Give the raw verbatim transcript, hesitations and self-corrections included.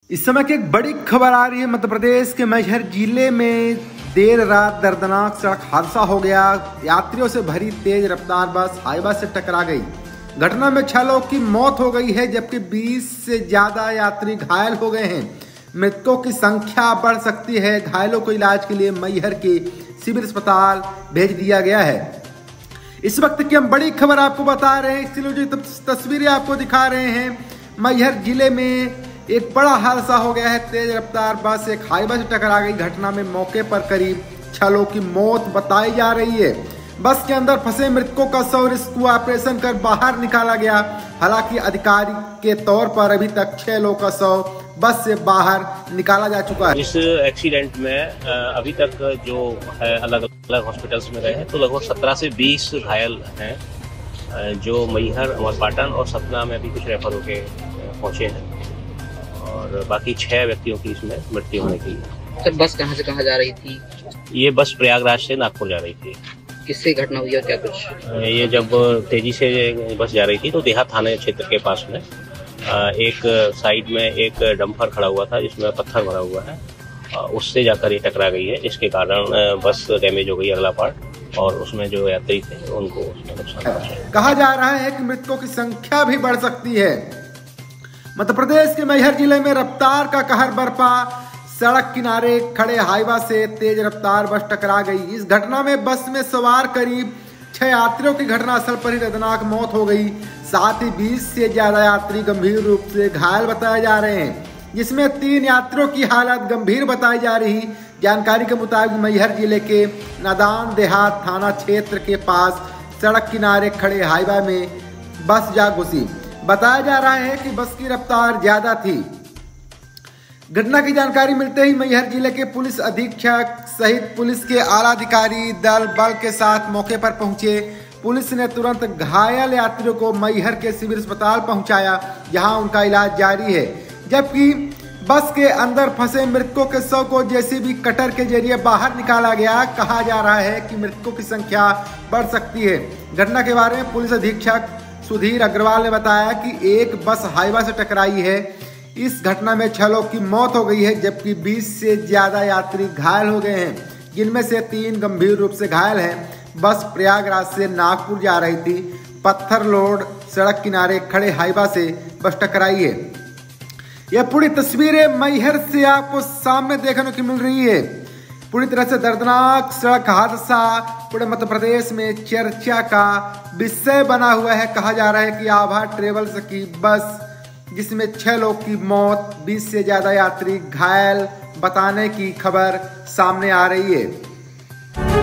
इस समय की एक बड़ी खबर आ रही है। मध्य प्रदेश के मैहर जिले में देर रात दर्दनाक सड़क हादसा हो गया। यात्रियों से भरी तेज रफ्तार बस हाईवा से टकरा गई। घटना में छह लोगों की मौत हो गई है, जबकि बीस से ज्यादा यात्री घायल हो गए हैं। मृतकों की संख्या बढ़ सकती है। घायलों को इलाज के लिए मैहर के सिविल अस्पताल भेज दिया गया है। इस वक्त की हम बड़ी खबर आपको बता रहे हैं, इसलिए जो तस्वीरें आपको दिखा रहे हैं। मैहर जिले में एक बड़ा हादसा हो गया है। तेज रफ्तार बस एक हाईवा से टकरा गई। घटना में मौके पर करीब छह लोगों की मौत बताई जा रही है। बस के अंदर फंसे मृतकों का शव रेस्क्यू ऑपरेशन कर बाहर निकाला गया। हालांकि अधिकारी के तौर पर अभी तक छह लोगों का शव बस से बाहर निकाला जा चुका है। इस एक्सीडेंट में अभी तक जो है अलग अलग हॉस्पिटल्स में गए हैं, तो लगभग सत्रह से बीस घायल हैं, जो मैहर, अमरपाटन और सतना में अभी कुछ रेफर होके पहुंचे हैं और बाकी छह व्यक्तियों की इसमें मृत्यु होने की। सर, बस कहां से कहां जा रही थी? ये बस प्रयागराज से नागपुर जा रही थी। किससे घटना हुई है, क्या कुछ? ये जब तेजी से बस जा रही थी तो देहात थाने क्षेत्र के पास में एक साइड में एक डंपर खड़ा हुआ था, जिसमें पत्थर भरा हुआ है। उससे जाकर ये टकरा गई है, जिसके कारण बस डैमेज हो गई अगला पार्ट, और उसमें जो यात्री थे उनको उसमें नुकसान पहुंचा। कहा जा रहा है कि मृतकों की संख्या भी बढ़ सकती है। मध्य प्रदेश के मैहर जिले में रफ्तार का कहर बरपा। सड़क किनारे खड़े हाईवा से तेज रफ्तार बस टकरा गई। इस घटना में बस में सवार करीब छह यात्रियों की घटनास्थल पर ही दर्दनाक मौत हो गई। साथ ही बीस से ज्यादा यात्री गंभीर रूप से घायल बताए जा रहे हैं, जिसमें तीन यात्रियों की हालत गंभीर बताई जा रही। जानकारी के मुताबिक मैहर जिले के नादान देहात थाना क्षेत्र के पास सड़क किनारे खड़े हाईवा में बस जा घुसी। बताया जा रहा है कि बस की रफ्तार ज्यादा थी। घटना की जानकारी मिलते ही मैहर जिले के पुलिस अधीक्षक सहित पुलिस के आला अधिकारी दल बल के साथ मौके पर पहुंचे। पुलिस ने तुरंत घायल यात्रियों को मैहर के सिविल अस्पताल पहुंचाया, जहां उनका इलाज जारी है। जबकि बस के अंदर फंसे मृतकों के शव को जेसीबी कटर के जरिए बाहर निकाला गया। कहा जा रहा है कि मृतकों की संख्या बढ़ सकती है। घटना के बारे में पुलिस अधीक्षक सुधीर अग्रवाल ने बताया कि एक बस हाईवा से टकराई है। इस घटना में छह लोगों की मौत हो गई है, जबकि बीस से ज्यादा यात्री घायल हो गए हैं, जिनमें से तीन गंभीर रूप से घायल हैं। बस प्रयागराज से नागपुर जा रही थी। पत्थर लोड सड़क किनारे खड़े हाईवा से बस टकराई है। यह पूरी तस्वीरें मैहर से आपको सामने देखने को मिल रही है। पूरी तरह से दर्दनाक सड़क हादसा पूरे मध्य प्रदेश में चर्चा का विषय बना हुआ है। कहा जा रहा है कि आभा ट्रेवल्स की बस, जिसमें छह लोग की मौत, बीस से ज्यादा यात्री घायल बताने की खबर सामने आ रही है।